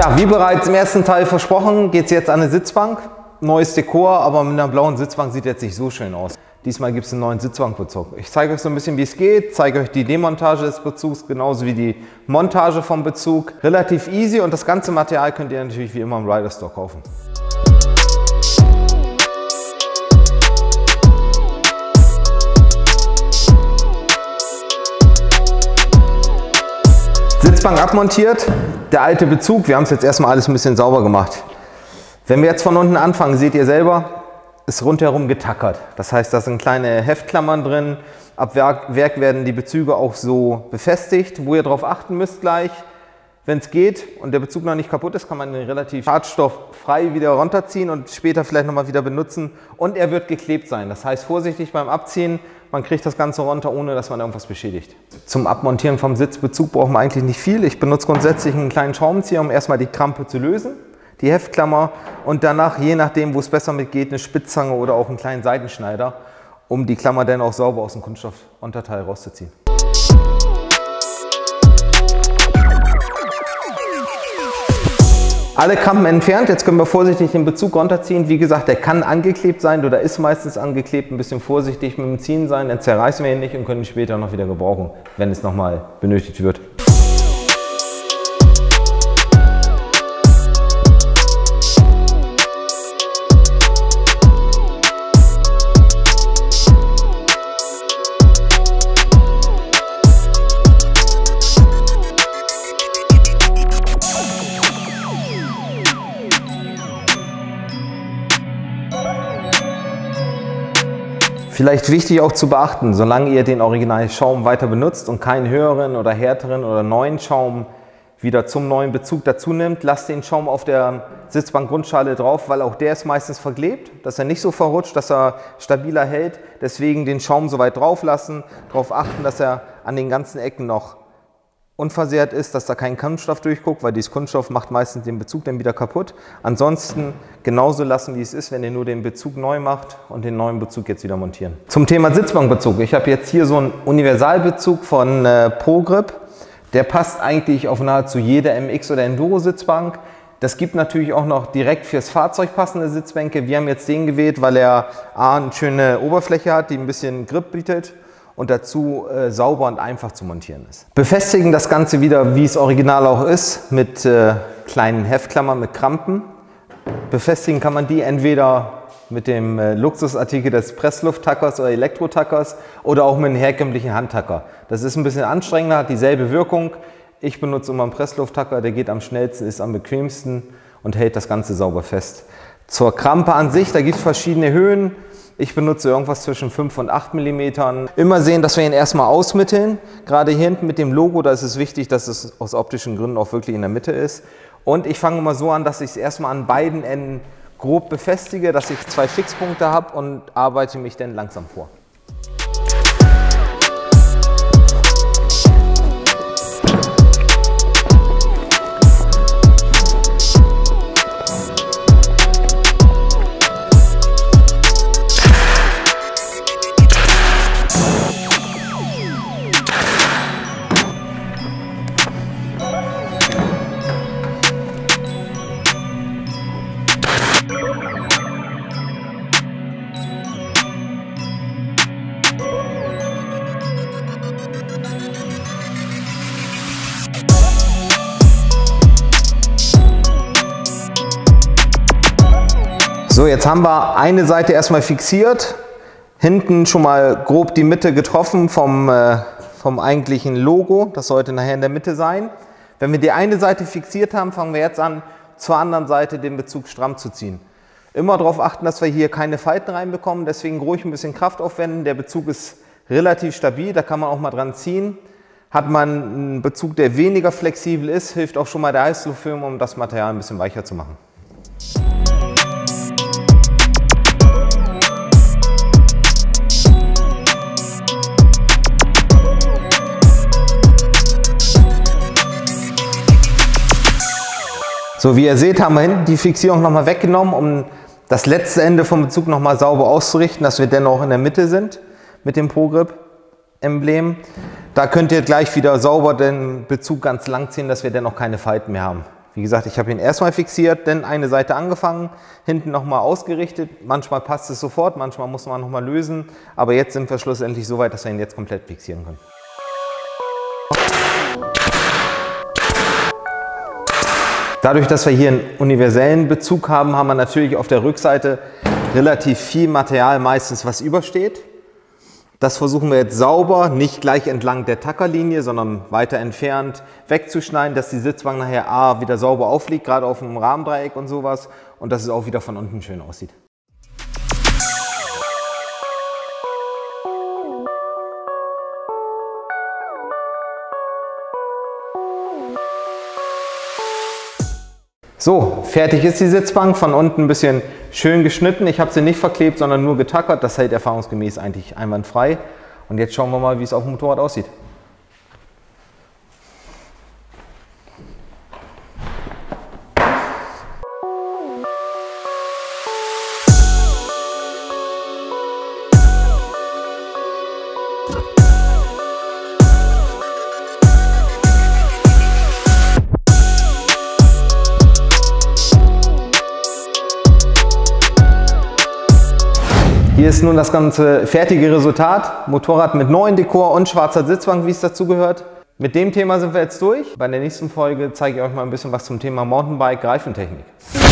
Ja, wie bereits im ersten Teil versprochen, geht es jetzt an eine Sitzbank. Neues Dekor, aber mit einer blauen Sitzbank sieht jetzt nicht so schön aus. Diesmal gibt es einen neuen Sitzbankbezug. Ich zeige euch so ein bisschen, wie es geht, zeige euch die Demontage des Bezugs, genauso wie die Montage vom Bezug. Relativ easy und das ganze Material könnt ihr natürlich wie immer im Rider Store kaufen. Sitzbank abmontiert, der alte Bezug, wir haben es jetzt erstmal alles ein bisschen sauber gemacht. Wenn wir jetzt von unten anfangen, seht ihr selber, ist rundherum getackert. Das heißt, da sind kleine Heftklammern drin. Ab Werk werden die Bezüge auch so befestigt, wo ihr darauf achten müsst gleich. Wenn es geht und der Bezug noch nicht kaputt ist, kann man ihn relativ schadstofffrei wieder runterziehen und später vielleicht nochmal wieder benutzen. Und er wird geklebt sein. Das heißt, vorsichtig beim Abziehen, man kriegt das Ganze runter, ohne dass man irgendwas beschädigt. Zum Abmontieren vom Sitzbezug brauchen wir eigentlich nicht viel. Ich benutze grundsätzlich einen kleinen Schraubenzieher, um erstmal die Krampe zu lösen, die Heftklammer, und danach, je nachdem, wo es besser mitgeht, eine Spitzzange oder auch einen kleinen Seitenschneider, um die Klammer dann auch sauber aus dem Kunststoffunterteil rauszuziehen. Alle Krampen entfernt, jetzt können wir vorsichtig den Bezug runterziehen. Wie gesagt, der kann angeklebt sein oder ist meistens angeklebt. Ein bisschen vorsichtig mit dem Ziehen sein, dann zerreißen wir ihn nicht und können ihn später noch wieder gebrauchen, wenn es nochmal benötigt wird. Vielleicht wichtig auch zu beachten, solange ihr den Originalschaum weiter benutzt und keinen höheren oder härteren oder neuen Schaum wieder zum neuen Bezug dazu nimmt, lasst den Schaum auf der Sitzbankgrundschale drauf, weil auch der ist meistens verklebt, dass er nicht so verrutscht, dass er stabiler hält. Deswegen den Schaum so weit drauf lassen, darauf achten, dass er an den ganzen Ecken noch unversehrt ist, dass da kein Kunststoff durchguckt, weil dieses Kunststoff macht meistens den Bezug dann wieder kaputt. Ansonsten genauso lassen, wie es ist, wenn ihr nur den Bezug neu macht und den neuen Bezug jetzt wieder montieren. Zum Thema Sitzbankbezug. Ich habe jetzt hier so einen Universalbezug von ProGrip. Der passt eigentlich auf nahezu jede MX oder Enduro Sitzbank. Das gibt natürlich auch noch direkt fürs Fahrzeug passende Sitzbänke. Wir haben jetzt den gewählt, weil er eine schöne Oberfläche hat, die ein bisschen Grip bietet und dazu sauber und einfach zu montieren ist. Befestigen das Ganze wieder, wie es original auch ist, mit kleinen Heftklammern mit Krampen. Befestigen kann man die entweder mit dem Luxusartikel des Presslufttackers oder Elektrotackers oder auch mit einem herkömmlichen Handtacker. Das ist ein bisschen anstrengender, hat dieselbe Wirkung. Ich benutze immer einen Presslufttacker, der geht am schnellsten, ist am bequemsten und hält das Ganze sauber fest. Zur Krampe an sich, da gibt es verschiedene Höhen. Ich benutze irgendwas zwischen 5 und 8 mm. Immer sehen, dass wir ihn erstmal ausmitteln. Gerade hier hinten mit dem Logo, da ist es wichtig, dass es aus optischen Gründen auch wirklich in der Mitte ist. Und ich fange immer so an, dass ich es erstmal an beiden Enden grob befestige, dass ich 2 Fixpunkte habe und arbeite mich dann langsam vor. So, jetzt haben wir eine Seite erstmal fixiert, hinten schon mal grob die Mitte getroffen vom eigentlichen Logo, das sollte nachher in der Mitte sein. Wenn wir die eine Seite fixiert haben, fangen wir jetzt an, zur anderen Seite den Bezug stramm zu ziehen. Immer darauf achten, dass wir hier keine Falten reinbekommen, deswegen ruhig ein bisschen Kraft aufwenden. Der Bezug ist relativ stabil, da kann man auch mal dran ziehen. Hat man einen Bezug, der weniger flexibel ist, hilft auch schon mal der Heißluftfilm, um das Material ein bisschen weicher zu machen. So, wie ihr seht, haben wir hinten die Fixierung nochmal weggenommen, um das letzte Ende vom Bezug nochmal sauber auszurichten, dass wir dennoch in der Mitte sind mit dem ProGrip-Emblem. Da könnt ihr gleich wieder sauber den Bezug ganz lang ziehen, dass wir dennoch keine Falten mehr haben. Wie gesagt, ich habe ihn erstmal fixiert, dann eine Seite angefangen, hinten nochmal ausgerichtet. Manchmal passt es sofort, manchmal muss man nochmal lösen. Aber jetzt sind wir schlussendlich so weit, dass wir ihn jetzt komplett fixieren können. Dadurch, dass wir hier einen universellen Bezug haben, haben wir natürlich auf der Rückseite relativ viel Material, meistens was übersteht. Das versuchen wir jetzt sauber, nicht gleich entlang der Tackerlinie, sondern weiter entfernt wegzuschneiden, dass die Sitzbank nachher A wieder sauber aufliegt, gerade auf dem Rahmendreieck und sowas, und dass es auch wieder von unten schön aussieht. So, fertig ist die Sitzbank, von unten ein bisschen schön geschnitten. Ich habe sie nicht verklebt, sondern nur getackert. Das hält erfahrungsgemäß eigentlich einwandfrei. Und jetzt schauen wir mal, wie es auf dem Motorrad aussieht. Hier ist nun das ganze fertige Resultat. Motorrad mit neuen Dekor und schwarzer Sitzbank, wie es dazu gehört. Mit dem Thema sind wir jetzt durch. Bei der nächsten Folge zeige ich euch mal ein bisschen was zum Thema Mountainbike-Reifentechnik.